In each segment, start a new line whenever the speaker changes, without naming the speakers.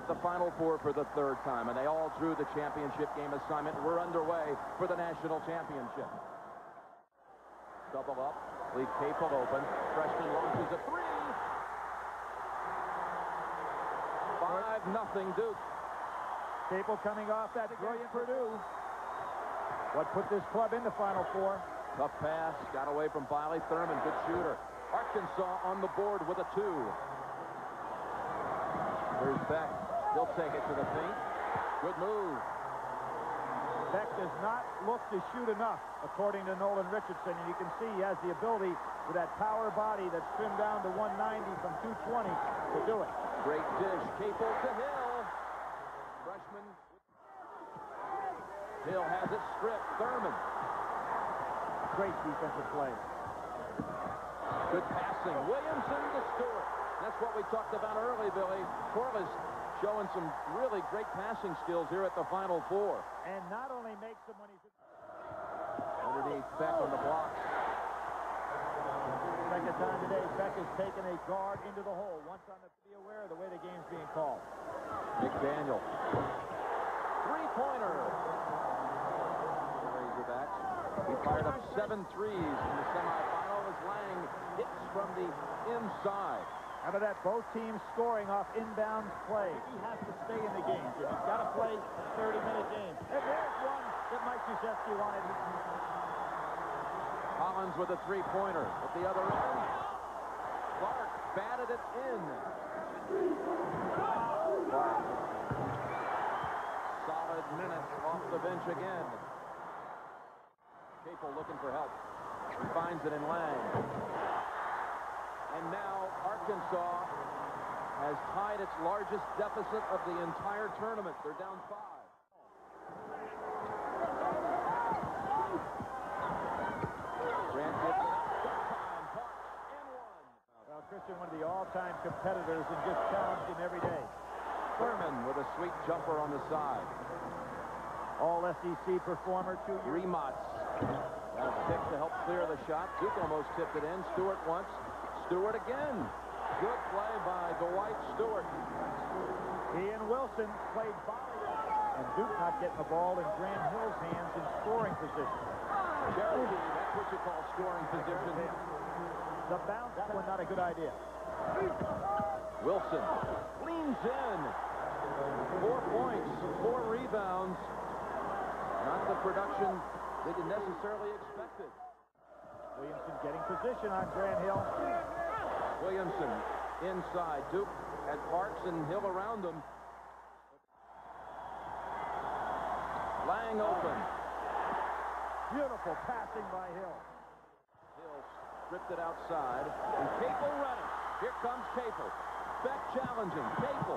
at the Final Four for the third time, and they all drew the championship game assignment. We're underway for the national championship. Double up, leave Capel open. Freshman launches a three. 5-0 Duke.
Capel coming off that brilliant Purdue. What put this club in the Final Four?
Tough pass, got away from Biley. Thurman, good shooter. Arkansas on the board with a 2. Here's Beck. He'll take it to the paint. Good move.
Beck does not look to shoot enough, according to Nolan Richardson. And you can see he has the ability with that power body that's trimmed down to 190 from 220 to do it.
Great dish. Capel to Hill. Freshman. Hill has it stripped. Thurman.
Great defensive play.
Good passing. Williamson to Stewart. That's what we talked about early, Billy. Corliss showing some really great passing skills here at the Final Four.
And not only makes them when he's
underneath Beck on the block.
Second time today, Beck has taken a guard into the hole. Once on the be aware of the way the game's being called.
McDaniel. Three-pointer. Razorbacks. He fired up 7 threes in the semifinal as Lang hits from the inside.
How about that? Both teams scoring off inbound play. He has to stay in the game. He's got to play a 30-minute game. And there's one that Mike Krzyzewski wanted.
Collins with a three-pointer at the other end. Clark batted it in. Clark. Solid minutes off the bench again. Capel looking for help. He finds it in Lang. And now Arkansas has tied its largest deficit of the entire tournament. They're down 5. Grant gets it up. Time. Parks and 1.
Well, Christian, one of the all-time competitors, and just challenged him every day.
Thurman with a sweet jumper on the side.
All SEC performer 2 years.
Remots. Got a pick to help clear the shot. Duke almost tipped it in. Stewart once. Stewart again. Good play by Dwight Stewart.
Ian Wilson played volley. And Duke not getting the ball in Grant Hill's hands in scoring position.
Cherokee, that's what you call scoring position.
The bounce, that one not a good idea.
Wilson leans in. 4 points, 4 rebounds. Not the production they didn't necessarily expected.
Williamson getting position on Grant Hill.
Williamson inside. Duke had Parks and Hill around them. Lang open.
Beautiful passing by Hill.
Hill stripped it outside. And Capel running. Here comes Capel. Beck challenging. Capel.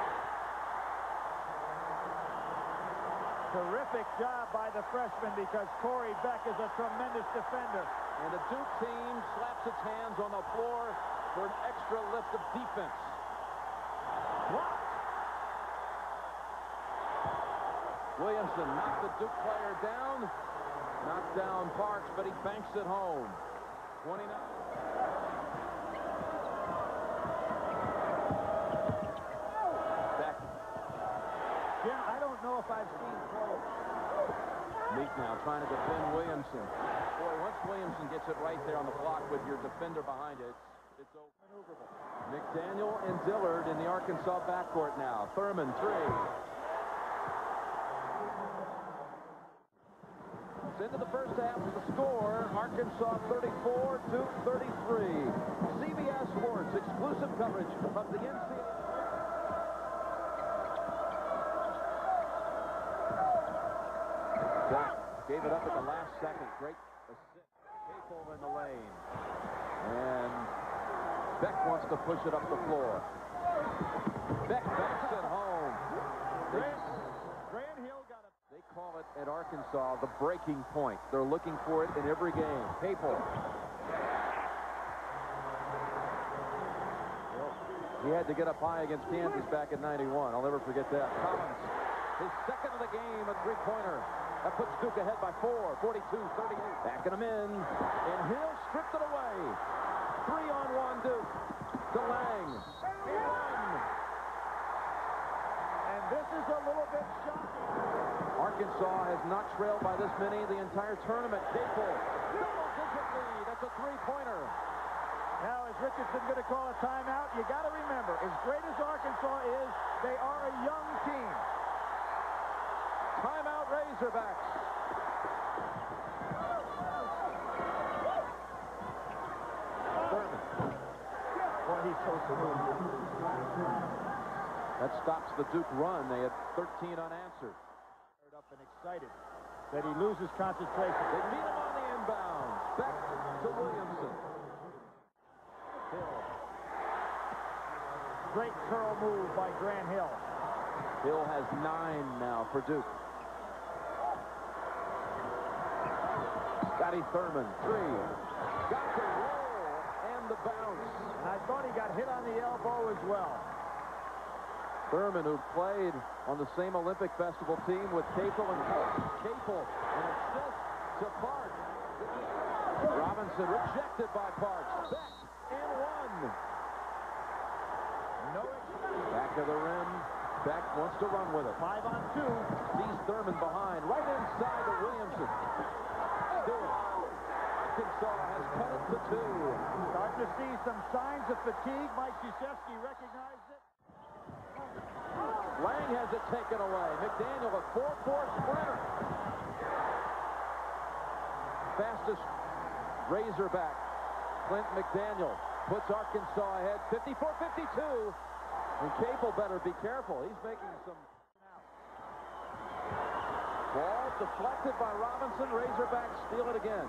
Terrific job by the freshman because Corey Beck is a tremendous defender.
And the Duke team slaps its hands on the floor for an extra lift of defense.
What?
Williamson knocked the Duke player down. Knocked down Parks, but he banks it home. 29. Beck.
Jim, I don't know if I've seen close.
Meek now trying to defend Williamson. Boy, once Williamson gets it right there on the block with your defender behind it, it's over. Maneuverable. McDaniel and Dillard in the Arkansas backcourt now. Thurman, 3. It's into the first half of the score. Arkansas 34, Duke 33. CBS Sports exclusive coverage of the NCAA. Beck gave it up at the last second. Great assist. Capel in the lane. And Beck wants to push it up the floor. Beck backs it home.
Grant Hill got it.
They call it at Arkansas the breaking point. They're looking for it in every game. Capel. He had to get up high against Kansas back in '91. I'll never forget that. Collins, his second of the game, a three-pointer. That puts Duke ahead by 4, 42-38. Backing him in, and Hill stripped it away. 3-on-1 Duke. To Lang. 1.
This is a little bit shocking.
Arkansas has not trailed by this many the entire tournament. Capel, double-digit lead. That's a three-pointer.
Now, is Richardson going to call a timeout? You got to remember, as great as Arkansas is, they are a young team.
Timeout, Razorbacks. Thurman.
Boy, he's so smooth.
That stops the Duke run. They had 13 unanswered.
Up and excited that he loses concentration.
They meet him on the inbound. Back to Williamson.
Hill. Great curl move by Grant Hill.
Hill has 9 now for Duke. Scotty Thurman, 3. Got the roll and the bounce.
And I thought he got hit on the elbow as well.
Thurman, who played on the same Olympic Festival team with Capel and Parks. Capel, an assist to Parks. Robinson rejected by Parks. Beck and 1.
No.
Back of the rim. Beck wants to run with it.
5-on-2.
Sees Thurman behind. Right inside to Williamson. Stewart. Arkansas has cut it to 2.
Starting to see some signs of fatigue. Mike Krzyzewski recognized it.
Lang has it taken away. McDaniel, a 4-4 sprinter. Fastest Razorback. Clint McDaniel puts Arkansas ahead 54-52. And Capel better be careful. He's making some... Ball deflected by Robinson. Razorbacks steal it again.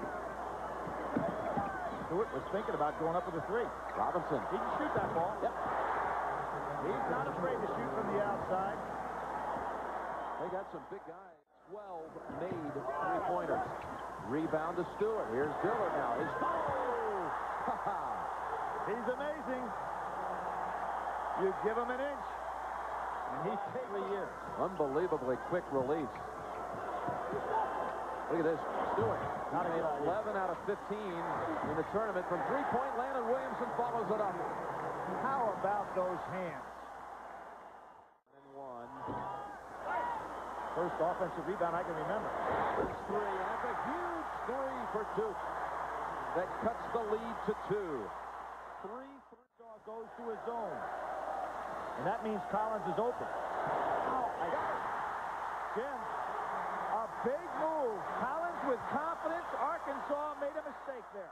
Stewart was thinking about going up with a 3.
Robinson.
He can shoot that ball.
Yep.
He's not afraid to shoot from the outside.
They got some big guys. 12 made three-pointers. Rebound to Stewart. Here's Dillard now. His goal!
He's amazing. You give him an inch, and he takes the year.
Unbelievably quick release. Look at this. Stewart.
Not a
made
good idea.
11 out of 15 in the tournament from three-point land, and Williamson follows it up.
How about those hands?
1.
First offensive rebound I can remember.
There's 3, and that's a huge 3 for Duke. That cuts the lead to 2.
3 goes to his zone. And that means Collins is open. I got it. Jim, a big move. Collins with confidence. Arkansas made a mistake there.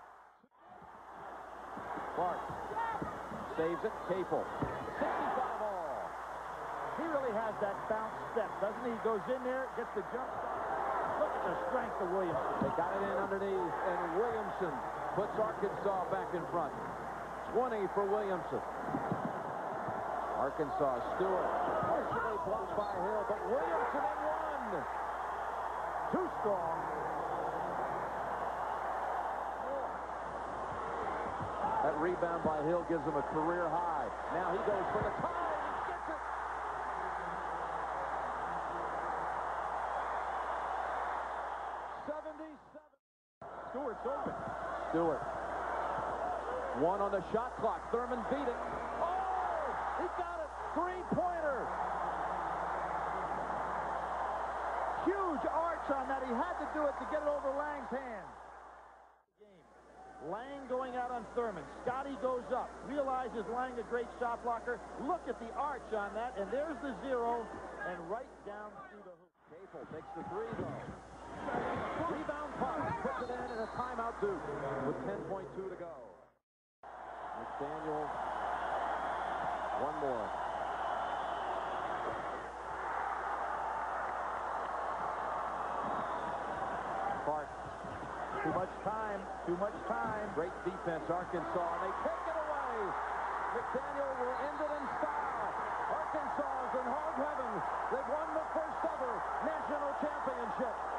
Clark saves it. Capel. 65 all.
He really has that bounce step, doesn't he? He goes in there, gets the jump shot. Look at the strength of Williamson.
They got it in underneath, and Williamson puts Arkansas back in front. 20 for Williamson. Arkansas, Stewart, partially blocked by Hill, but Williamson in 1.
Too strong.
That rebound by Hill gives him a career high. Now he goes for the tie. He gets it.
Stewart's open.
Stewart. 1 on the shot clock. Thurman beat it. Oh! He got it. 3-pointer.
Huge arch on that. He had to do it to get it over Lang's hands. Lang going out on Thurman. Scotty goes up. Realizes Lang a great shot blocker. Look at the arch on that, and there's the 0, and right down through the hoop.
Capel takes the 3, though. Rebound Parks puts it in, and a timeout Duke with 10.2 to go. McDaniel, 1 more. Parks.
Too much time. Too much time.
Great defense, Arkansas, and they take it away. McDaniel will end it in style. Arkansas is in hog heaven. They've won the first ever national championship.